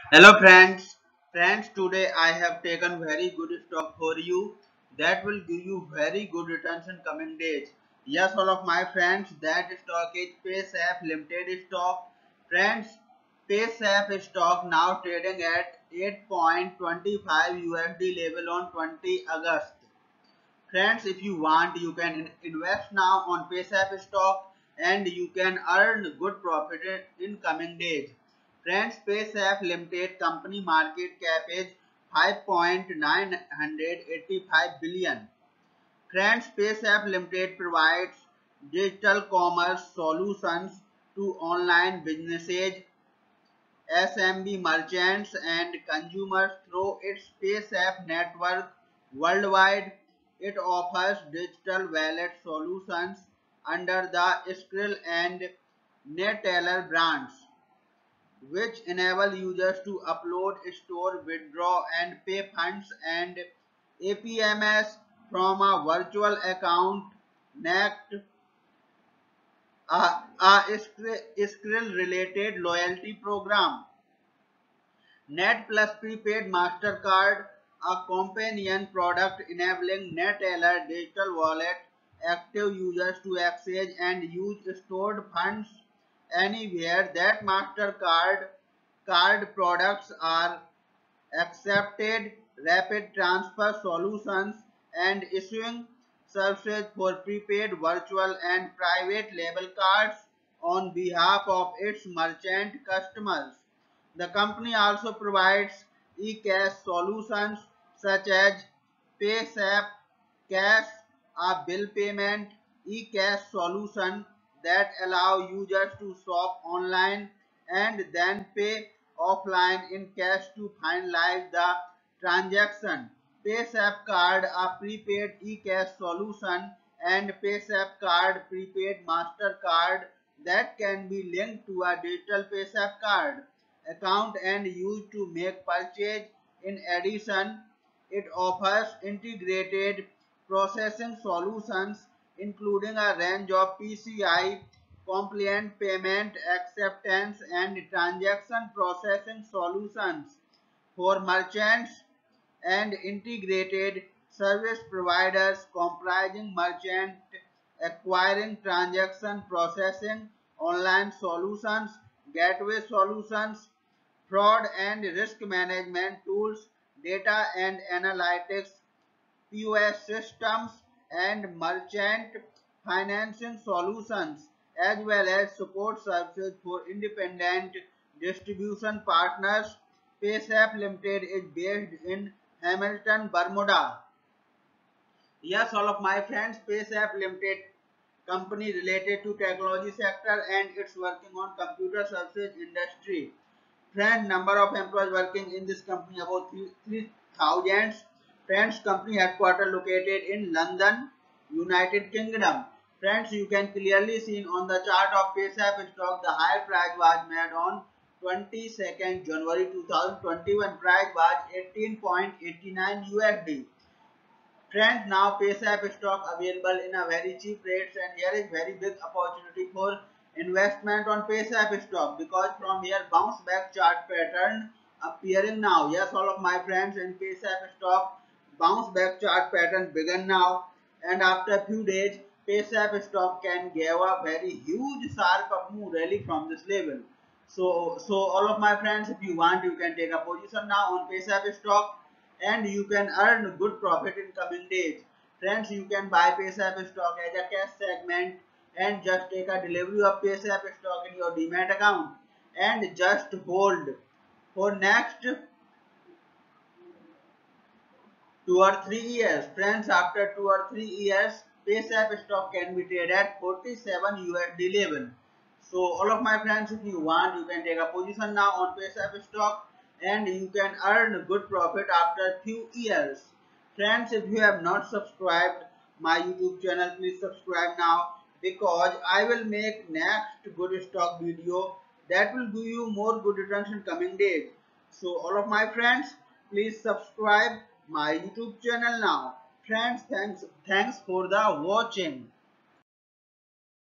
Hello friends. Friends, today I have taken very good stock for you that will give you very good returns in coming days. Yes, all of my friends, that stock is PaySafe Limited stock. Friends, PaySafe stock now trading at 8.25 USD level on 20 August. Friends, if you want, you can invest now on PaySafe stock and you can earn good profit in coming days. Friends, PaySafe Limited company market cap is 5.985 billion. Friends, PaySafe Limited provides digital commerce solutions to online businesses, SMB merchants and consumers through its PaySafe network worldwide. It offers digital wallet solutions under the Skrill and Neteller brands, which enable users to upload, store, withdraw, and pay funds and APMS from a virtual account. Next, a Skrill related loyalty program. Net Plus Prepaid Mastercard, a companion product enabling NetTeller digital wallet active users to access and use stored funds anywhere that Mastercard card products are accepted, rapid transfer solutions, and issuing services for prepaid, virtual, and private label cards on behalf of its merchant customers. The company also provides e-cash solutions such as PaySap Cash, a bill payment e-cash solution that allow users to shop online and then pay offline in cash to finalize the transaction. PaySap Card, a prepaid e-cash solution, and PaySap Card prepaid MasterCard that can be linked to a digital PaySap card account and used to make purchase. In addition, it offers integrated processing solutions including a range of PCI compliant payment acceptance and transaction processing solutions for merchants and integrated service providers comprising merchant acquiring, transaction processing, online solutions, gateway solutions, fraud and risk management tools, data and analytics, POS systems, and merchant financing solutions, as well as support services for independent distribution partners. PaySafe Limited is based in Hamilton, Bermuda. Yes, all of my friends, PaySafe Limited company related to technology sector and it's working on computer services industry. Friend, number of employees working in this company about 3,000. Friends, company headquarters located in London, United Kingdom. Friends, you can clearly see on the chart of PaySafe stock the higher price was made on 22nd January 2021. Price was 18.89 USD. Trend now PaySafe stock available in a very cheap rates and here is very big opportunity for investment on PaySafe stock because from here bounce back chart pattern appearing now. Yes, all of my friends in PaySafe stock bounce back chart pattern begun now and after a few days PaySafe stock can give a very huge sharp up move rally from this level. So all of my friends, if you want, you can take a position now on PaySafe stock and you can earn good profit in coming days. Friends, you can buy PaySafe stock as a cash segment and just take a delivery of PaySafe stock in your demat account and just hold for next 2 or 3 years. Friends, after 2 or 3 years, PaySafe stock can be traded at 47 USD level. So all of my friends, if you want, you can take a position now on PaySafe stock and you can earn good profit after few years. Friends, if you have not subscribed my YouTube channel, please subscribe now because I will make next good stock video that will give you more good returns in coming days. So all of my friends, please subscribe my YouTube channel now. Friends, thanks for the watching.